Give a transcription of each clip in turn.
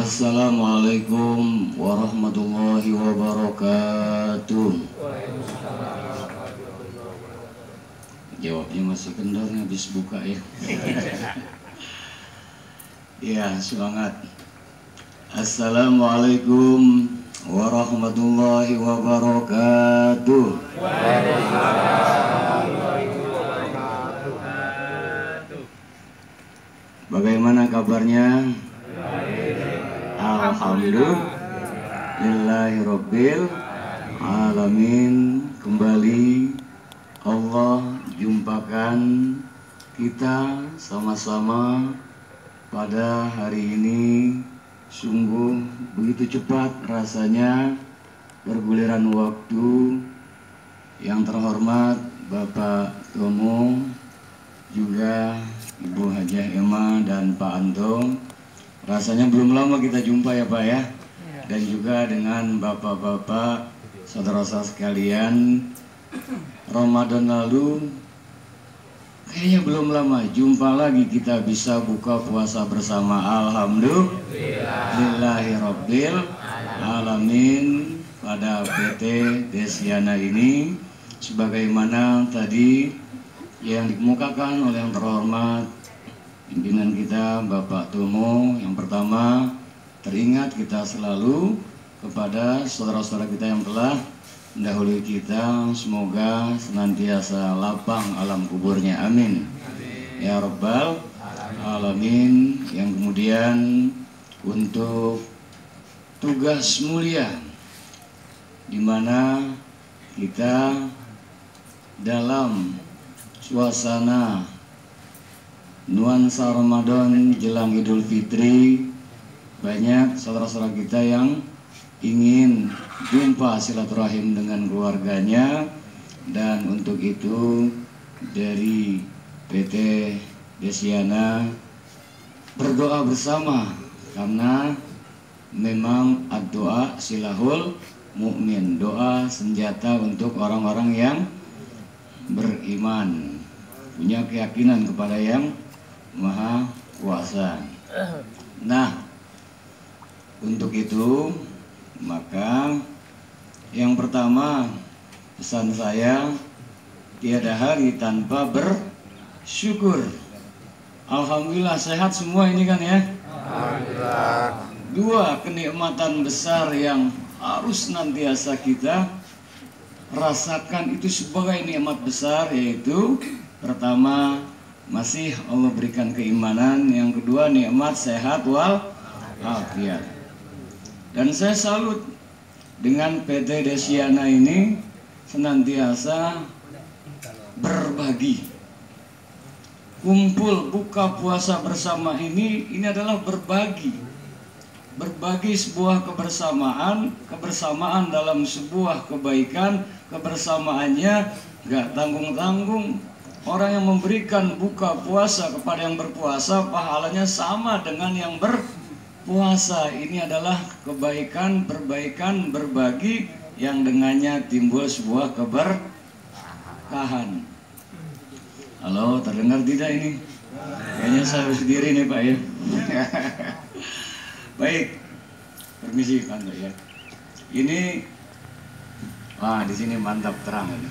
Assalamualaikum warahmatullahi wabarakatuh. Jawabnya masih kendor, habis buka ya. Ya, semangat. Assalamualaikum warahmatullahi wabarakatuh. Bagaimana kabarnya? Alhamdulillahirabbil alamin. Kembali Allah jumpakan kita sama-sama pada hari ini. Sungguh begitu cepat rasanya berguliran waktu. Yang terhormat Bapak Tomo, juga Ibu Hajah Emma dan Pak Anto. Rasanya belum lama kita jumpa ya Pak ya. Dan juga dengan bapak-bapak, saudara-saudara sekalian. Ramadan lalu kayaknya belum lama jumpa lagi kita bisa buka puasa bersama. Alhamdulillahirabbil alamin pada PT Desiana ini, sebagaimana tadi yang dikemukakan oleh yang terhormat pimpinan kita Bapak Tomo. Yang pertama, teringat kita selalu kepada saudara-saudara kita yang telah mendahului kita, semoga senantiasa lapang alam kuburnya, amin. Ya Rabbal alamin. Yang kemudian untuk tugas mulia di mana kita dalam suasana nuansa Ramadan jelang Idul Fitri, banyak saudara-saudara kita yang ingin jumpa silaturahim dengan keluarganya. Dan untuk itu dari PT Desiana berdoa bersama, karena memang doa silahul mukmin, doa senjata untuk orang-orang yang beriman, punya keyakinan kepada yang Maha Kuasa. Nah, untuk itu maka yang pertama pesan saya, tiada hari tanpa bersyukur. Alhamdulillah sehat semua ini kan ya. Alhamdulillah. Dua kenikmatan besar yang harus senantiasa kita rasakan itu sebagai nikmat besar, yaitu pertama masih Allah berikan keimanan, yang kedua nikmat sehat wal afiat. Dan saya salut dengan PT Desiana ini senantiasa berbagi. Kumpul buka puasa bersama ini adalah berbagi. Berbagi sebuah kebersamaan dalam sebuah kebaikan. Kebersamaannya gak tanggung-tanggung. Orang yang memberikan buka puasa kepada yang berpuasa, pahalanya sama dengan yang berpuasa. Ini adalah kebaikan, perbaikan, berbagi yang dengannya timbul sebuah keberkahan. Halo, terdengar tidak ini? Kayaknya saya sendiri nih Pak ya. Baik, permisi Pak ya. Ini, wah di sini mantap terang ini.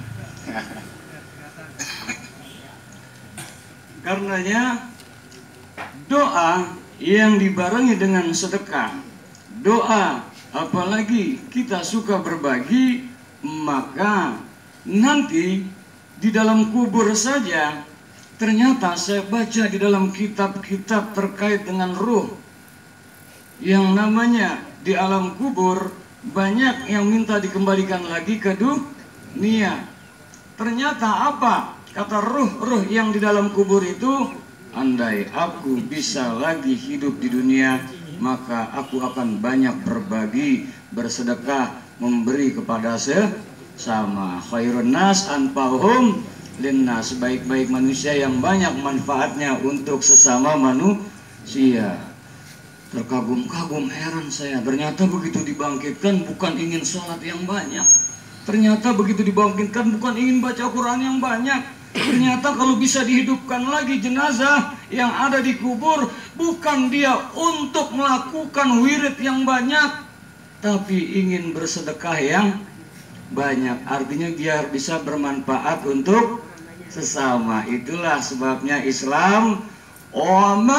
Karenanya doa yang dibarengi dengan sedekah, doa apalagi kita suka berbagi, maka nanti di dalam kubur saja ternyata saya baca di dalam kitab-kitab terkait dengan ruh yang namanya di alam kubur, banyak yang minta dikembalikan lagi ke dunia. Ternyata apa? Kata ruh-ruh yang di dalam kubur itu, andai aku bisa lagi hidup di dunia, maka aku akan banyak berbagi, bersedekah, memberi kepada sesama. Khairun nas anfa'uhum linnas, sebaik-baik manusia yang banyak manfaatnya untuk sesama manusia. Terkagum-kagum, heran saya, ternyata begitu dibangkitkan bukan ingin sholat yang banyak, ternyata begitu dibangkitkan bukan ingin baca Quran yang banyak. Ternyata kalau bisa dihidupkan lagi jenazah yang ada di kubur, bukan dia untuk melakukan wirid yang banyak, tapi ingin bersedekah yang banyak. Artinya biar bisa bermanfaat untuk sesama. Itulah sebabnya Islam Oma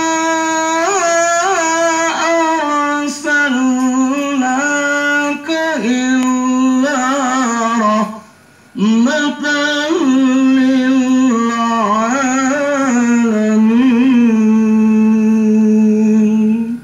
arsalnaka illa rahmatan lil alamin.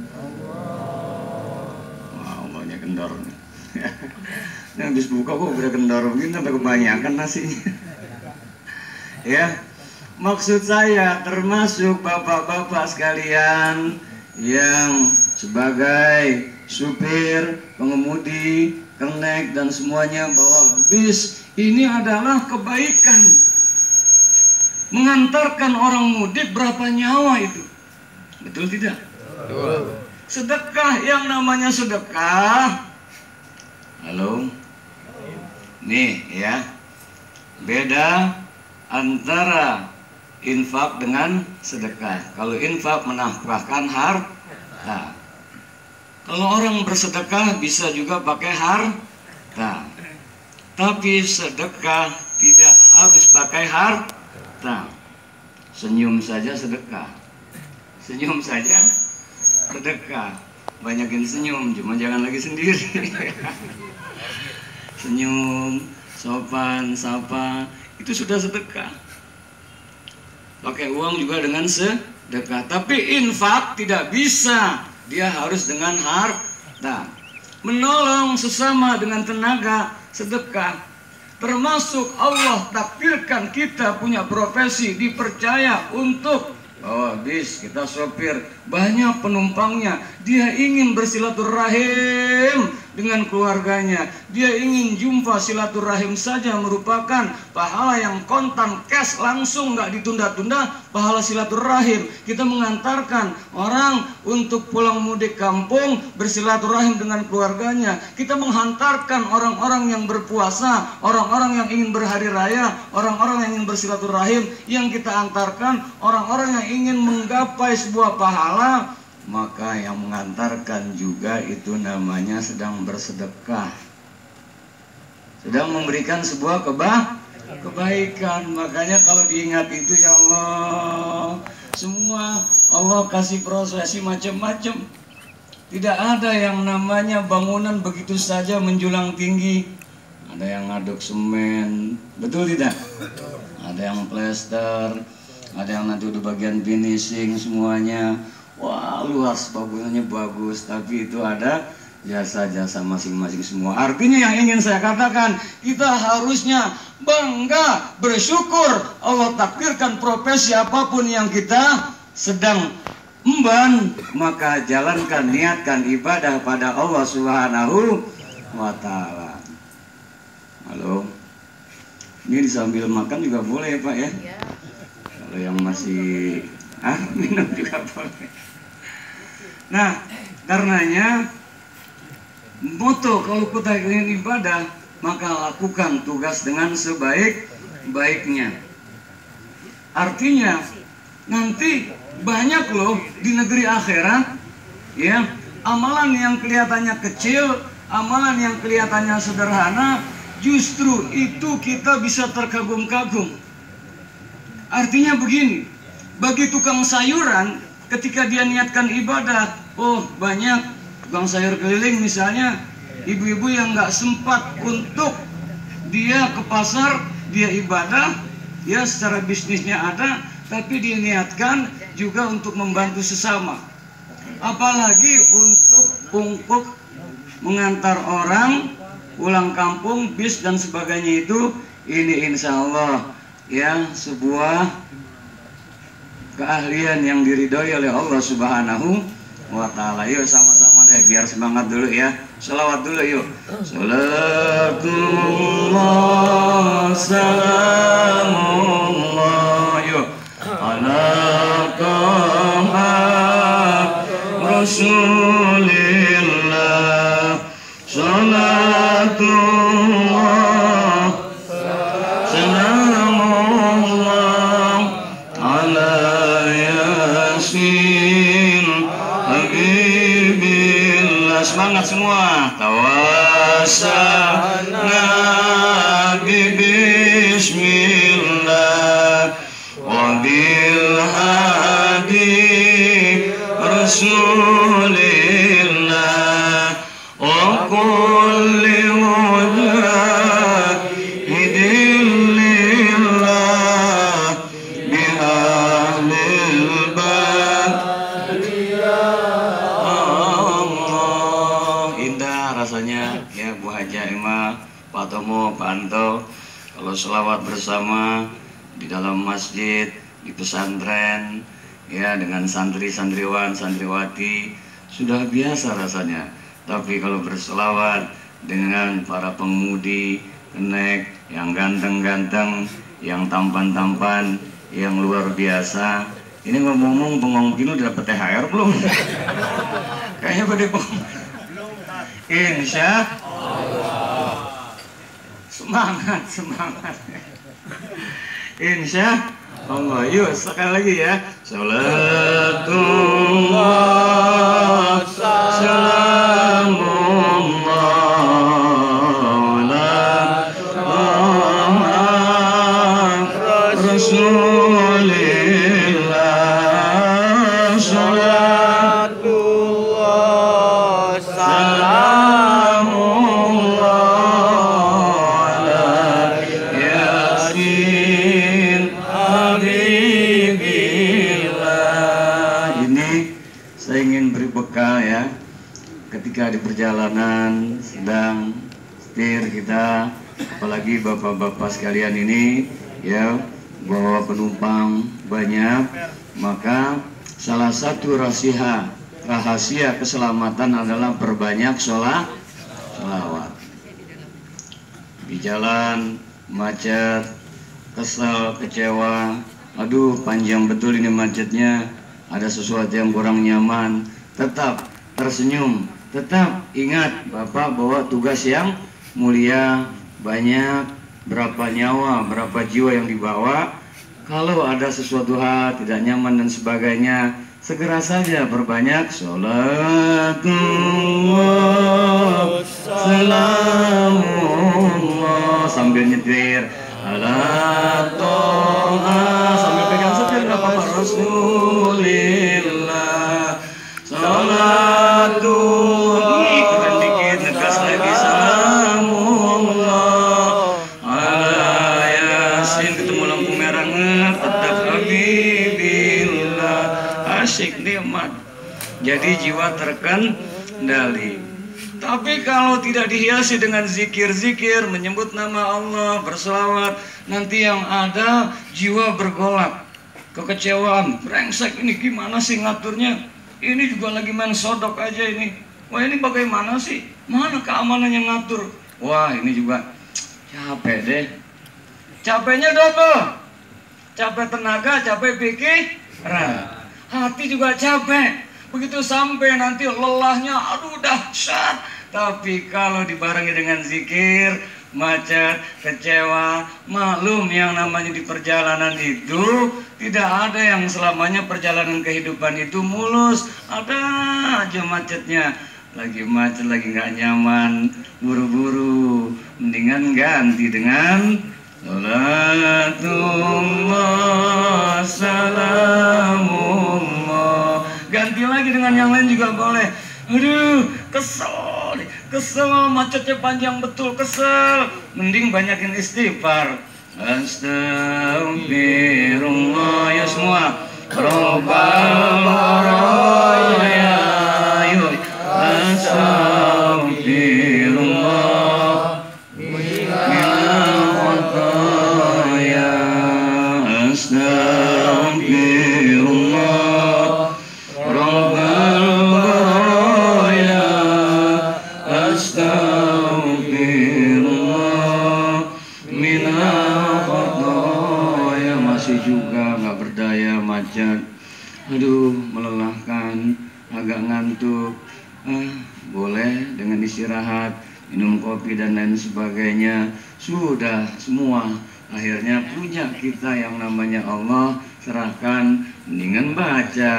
Wow, banyak kendor nih. Ini habis buka kok udah kendor begini, sampai kebanyakan nasinya. Ya, maksud saya termasuk bapak-bapak sekalian yang sebagai supir, pengemudi, kernek dan semuanya, bahwa bis ini adalah kebaikan. Mengantarkan orang mudik berapa nyawa itu? Betul tidak? Betul. Sedekah, yang namanya sedekah. Halo? Nih ya, beda antara infak dengan sedekah. Kalau infak menafkahkan harta. Kalau orang bersedekah bisa juga pakai harta. Tapi sedekah tidak harus pakai harta. Senyum saja sedekah. Senyum saja sedekah. Banyakin senyum, cuma jangan lagi sendiri. Senyum, sopan, sapa, itu sudah sedekah. Pakai uang juga dengan sedekah. Tapi infak tidak bisa, dia harus dengan harta. Menolong sesama dengan tenaga, sedekah. Termasuk Allah takdirkan kita punya profesi, dipercaya untuk bis, kita sopir, banyak penumpangnya. Dia ingin bersilaturahim dengan keluarganya. Dia ingin jumpa, silaturahim saja merupakan pahala yang kontan, cash, langsung, nggak ditunda-tunda. Pahala silaturahim. Kita mengantarkan orang untuk pulang mudik kampung, bersilaturahim dengan keluarganya. Kita menghantarkan orang-orang yang berpuasa, orang-orang yang ingin berhari raya, orang-orang yang ingin bersilaturahim. Yang kita antarkan orang-orang yang ingin menggapai sebuah pahala, maka yang mengantarkan juga itu namanya sedang bersedekah, sedang memberikan sebuah kebaikan. Makanya kalau diingat itu, ya Allah, semua Allah kasih prosesi macam-macam. Tidak ada yang namanya bangunan begitu saja menjulang tinggi. Ada yang ngaduk semen, betul tidak? Ada yang plester, ada yang nanti udah bagian finishing semuanya. Wah, luas, bangunannya bagus, tapi itu ada jasa-jasa masing-masing semua. Artinya yang ingin saya katakan, kita harusnya bangga, bersyukur Allah takdirkan profesi apapun yang kita sedang emban, maka jalankan, niatkan ibadah pada Allah Subhanahu wa Ta'ala. Halo, ini sambil makan juga boleh ya Pak ya? Kalau yang masih minum juga boleh. Nah, karenanya moto kalau kita ingin ibadah, maka lakukan tugas dengan sebaik-baiknya. Artinya nanti banyak loh di negeri akhirat, ya, amalan yang kelihatannya kecil, amalan yang kelihatannya sederhana, justru itu kita bisa terkagum-kagum. Artinya begini, bagi tukang sayuran, ketika dia niatkan ibadah, oh banyak tukang sayur keliling misalnya, ibu-ibu yang nggak sempat untuk dia ke pasar, dia ibadah, ya secara bisnisnya ada, tapi dia niatkan juga untuk membantu sesama. Apalagi untuk mengantar orang pulang kampung, bis dan sebagainya itu, ini insya Allah ya sebuah keahlian yang diridhoi oleh Allah Subhanahu wa Ta'ala. Yuk sama-sama deh biar semangat dulu ya. Shalawat dulu yuk. Salatullah salamullah yuk ala Taha Rasulillah. Salatullah salamullah ala Yasin semangat semua. Tawassalna bismillah wa bil hadi rasulillah wa kulli mujahidin lillah bi ahlil Allah. Indah rasanya ya Bu Haja Ima, Pak Tomo, Pak Anto, kalau selawat bersama di dalam masjid, di pesantren, ya dengan santri-santriwan, santriwati sudah biasa rasanya. Tapi kalau berselawat dengan para pengemudi kenek yang ganteng-ganteng, yang tampan-tampan, yang luar biasa. Ini ngomong-ngomong bengong gini udah dapet THR belum? Kayaknya pada bengong. Insya Allah. Semangat, semangat. Insya Allah. Yuk sekali lagi ya. Salatullah salamullah ala Rasulillah. Salatullah salamullah ala Yasin Habibillah. Ini saya ingin beri bekal ya, ketika di perjalanan sedang setir kita, apalagi bapak-bapak sekalian ini ya, bawa penumpang banyak, maka salah satu rahasia keselamatan adalah perbanyak sholawat. Di jalan macet, kesel, kecewa, aduh panjang betul ini macetnya, ada sesuatu yang kurang nyaman, tetap tersenyum, tetap ingat Bapak bahwa tugas yang mulia, banyak, berapa nyawa, berapa jiwa yang dibawa. Kalau ada sesuatu hal tidak nyaman dan sebagainya, segera saja perbanyak sholatullah salamullah sambil nyetir ala toha, sambil pegang setir nggak apa-apa, Rasulillah sholatullah, keren dikit, negas lagi salamullah ala Yasin, ketemu lampu merah tetap Habibillah. Asyik, nikmat, jadi jiwa terkendali. Tapi kalau tidak dihiasi dengan zikir-zikir, menyebut nama Allah, berselawat, nanti yang ada jiwa bergolak, kekecewaan, brengsek, ini gimana sih ngaturnya, ini juga lagi main sodok aja ini, wah ini bagaimana sih, mana keamanan yang ngatur, wah ini juga capek deh, capeknya double, capek tenaga, capek pikiran, hati juga capek. Begitu sampai nanti lelahnya, aduh dahsyat. Tapi kalau dibarengi dengan zikir, macet, kecewa, maklum yang namanya di perjalanan itu tidak ada yang selamanya perjalanan kehidupan itu mulus. Ada aja macetnya, lagi macet, lagi nggak nyaman, buru-buru. Mendingan ganti dengan salatullah salamullah. Ganti lagi dengan yang lain juga boleh. Aduh, kesel, macetnya panjang betul, kesel. Mending banyakin istighfar. Astagfirullah ya semua. Rabbal baraya. Astagfirullah minal khataya. Astagfirullah Rabbal baraya. Astagfirullah minal khataya. Masih juga nggak berdaya, macet, aduh melelahkan, agak ngantuk. Boleh dengan istirahat, minum kopi dan lain sebagainya. Sudah semua akhirnya punya kita yang namanya Allah, serahkan, mendingan baca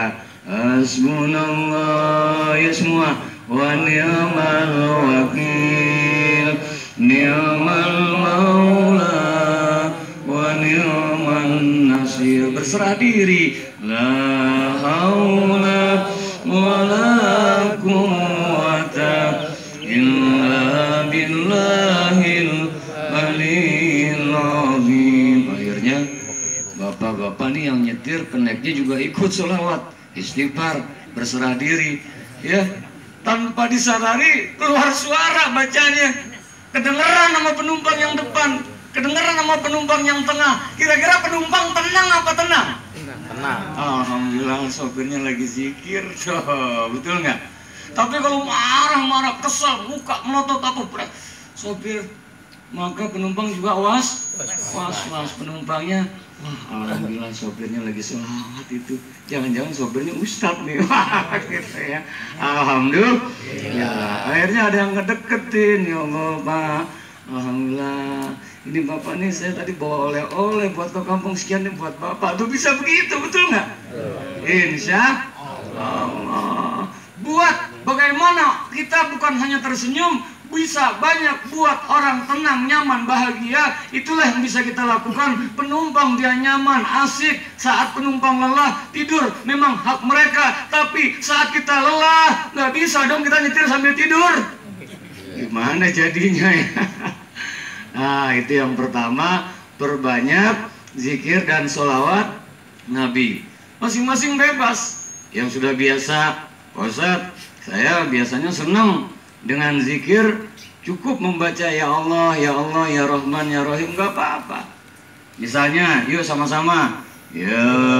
Hasbunallah, ya semua. Wa ni'mal wakil, ni'mal maula, wa ni'man nasir. Berserah diri. La haula wa la quwwata illa billahil aliyil azim. Akhirnya bapak-bapak nih yang nyetir, keneknya juga ikut sholawat, istighfar, berserah diri, ya, tanpa disadari keluar suara bacanya, kedengeran sama penumpang yang depan, kedengeran sama penumpang yang tengah. Kira-kira penumpang tenang apa tenang? Tenang. Alhamdulillah sopirnya lagi zikir, betul nggak? Tapi kalau marah-marah, kesal, muka melotot apa berat, sopir, maka penumpang juga was penumpangnya. Wah, alhamdulillah sopirnya lagi sholawat itu. Jangan-jangan sopirnya ustadz nih. Gitu ya. Alhamdulillah. Ya, akhirnya ada yang ngedeketin. Ya Allah, Pak. Alhamdulillah. Ini Bapak nih, saya tadi bawa oleh-oleh buat ke kampung sekian nih buat Bapak. Tuh bisa begitu, betul nggak? Insya Allah. Buat bagaimana kita bukan hanya tersenyum, bisa banyak buat orang tenang, nyaman, bahagia. Itulah yang bisa kita lakukan. Penumpang dia nyaman, asik. Saat penumpang lelah, tidur memang hak mereka. Tapi saat kita lelah, nggak bisa dong kita nyetir sambil tidur. Gimana jadinya ya? Nah, itu yang pertama. Perbanyak zikir dan sholawat Nabi. Masing-masing bebas. Yang sudah biasa, Ustaz, saya biasanya senang dengan zikir, cukup membaca ya Allah, ya Allah, ya Rahman, ya Rahim, nggak apa-apa. Misalnya, yuk sama-sama. Ya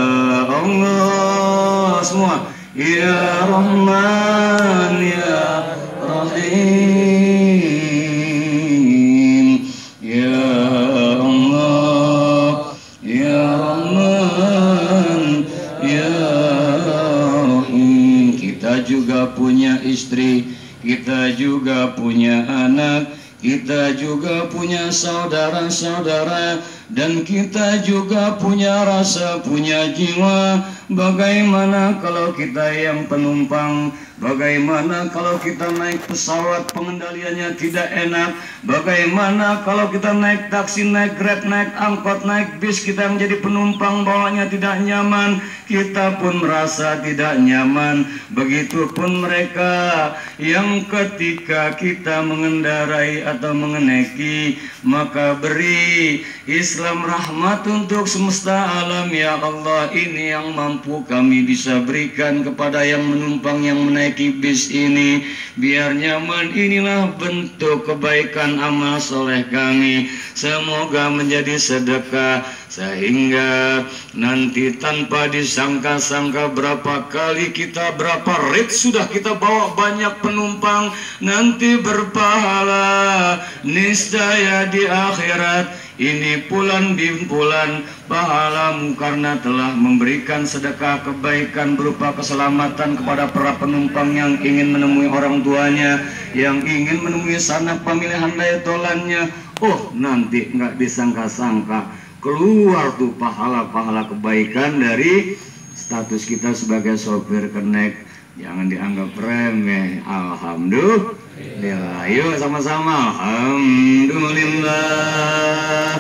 Allah, semua. Ya Rahman, ya Rahim. Ya Allah, ya Rahman, ya Rahim. Kita juga punya istri, kita juga punya anak, kita juga punya saudara-saudara, dan kita juga punya rasa, punya jiwa. Bagaimana kalau kita yang penumpang? Bagaimana kalau kita naik pesawat pengendaliannya tidak enak? Bagaimana kalau kita naik taksi, naik grab, naik angkot, naik bis, kita menjadi penumpang, bawanya tidak nyaman, kita pun merasa tidak nyaman. Begitupun mereka yang ketika kita mengendarai atau mengeneki, maka beri Islam rahmat untuk semesta alam. Ya Allah, ini yang mampu kami bisa berikan kepada yang menumpang, yang menaiki bis ini, biar nyaman. Inilah bentuk kebaikan amal soleh kami. Semoga menjadi sedekah, sehingga nanti tanpa disangka-sangka berapa kali kita, berapa rit sudah kita bawa banyak penumpang, nanti berpahala niscaya di akhirat. Ini bulan bimpulan pahalamu karena telah memberikan sedekah kebaikan berupa keselamatan kepada para penumpang yang ingin menemui orang tuanya, yang ingin menemui sanak pemilihan daya tolannya. Oh, nanti nggak disangka-sangka keluar tuh pahala-pahala kebaikan dari status kita sebagai sopir kenek. Jangan dianggap remeh. Alhamdulillah. Ayo sama-sama. Alhamdulillah.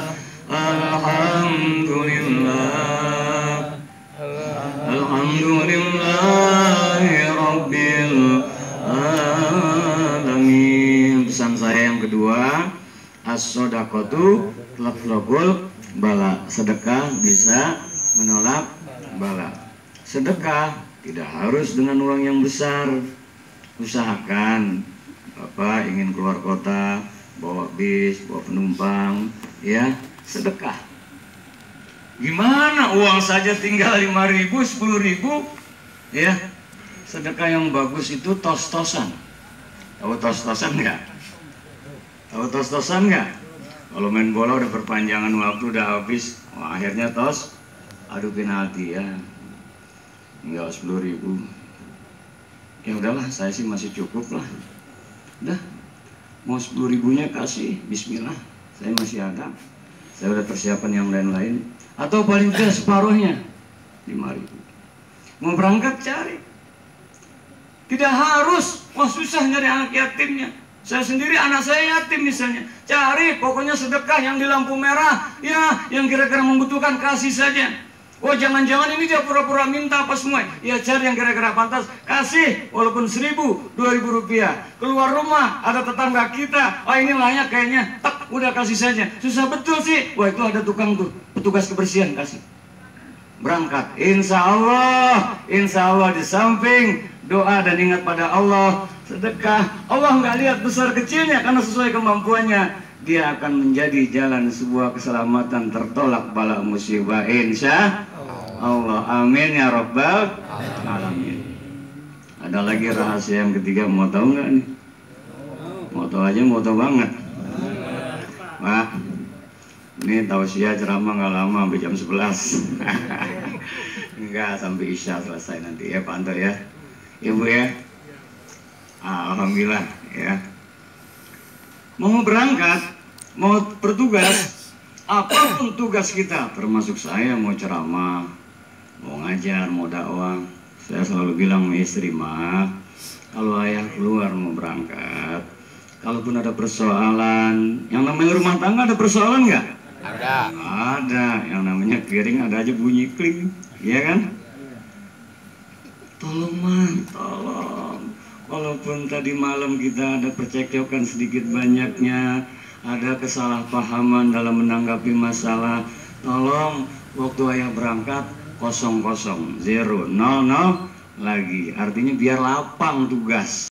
Alhamdulillah. Alhamdulillahirabbil alamin. Pesan saya yang kedua, as-shadaqatu tatlubul bala. Sedekah bisa menolak bala. Sedekah tidak harus dengan uang yang besar. Usahakan Bapak ingin keluar kota, bawa bis, bawa penumpang, ya, sedekah. Gimana uang saja tinggal 5.000, 10.000, ya. Sedekah yang bagus itu tos-tosan. Tahu tos-tosan nggak? Tahu tos-tosan nggak? Kalau main bola udah perpanjangan waktu, udah habis, wah, akhirnya tos, adu penalti, ya. Enggak 10.000. Ya udahlah, saya sih masih cukup lah. Udah, mau 10.000-nya kasih, bismillah. Saya masih ada. Saya udah persiapan yang lain-lain. Atau paling tidak separuhnya, 5.000. Mau berangkat cari. Tidak harus, wah susah nyari anak yatimnya. Saya sendiri anak saya yatim misalnya. Cari pokoknya sedekah yang di lampu merah. Ya, yang kira-kira membutuhkan, kasih saja. Oh jangan-jangan ini dia pura-pura minta apa semua. Ya cari yang kira-kira pantas, kasih walaupun 1.000, 2.000 rupiah. Keluar rumah ada tetangga kita, ini layak kayaknya, tak udah kasih saja. Susah betul sih. Wah itu ada tukang tuh, petugas kebersihan, kasih. Berangkat, insya Allah di samping doa dan ingat pada Allah, sedekah, Allah nggak lihat besar kecilnya karena sesuai kemampuannya. Dia akan menjadi jalan sebuah keselamatan, tertolak bala musibah, insya Allah. Amin ya rabbal alamin. Ada lagi rahasia yang ketiga, mau tahu nggak nih? Mau tahu aja, mau tahu banget. Wah, ini tausiah ceramah nggak lama, sampai jam 11. Enggak, sampai isya selesai nanti ya, pantau ya Ibu ya. Alhamdulillah ya. Mau berangkat, mau bertugas, apapun tugas kita, termasuk saya mau ceramah, mau ngajar, mau dakwah, saya selalu bilang sama istri, mah kalau ayah keluar mau berangkat, kalaupun ada persoalan, yang namanya rumah tangga ada persoalan nggak? Ada, yang namanya piring ada aja bunyi kling, iya kan? Tolong mah, tolong. Walaupun tadi malam kita ada percekcokan sedikit banyaknya, ada kesalahpahaman dalam menanggapi masalah, tolong waktu ayah berangkat 00, 00 lagi. Artinya biar lapang tugas.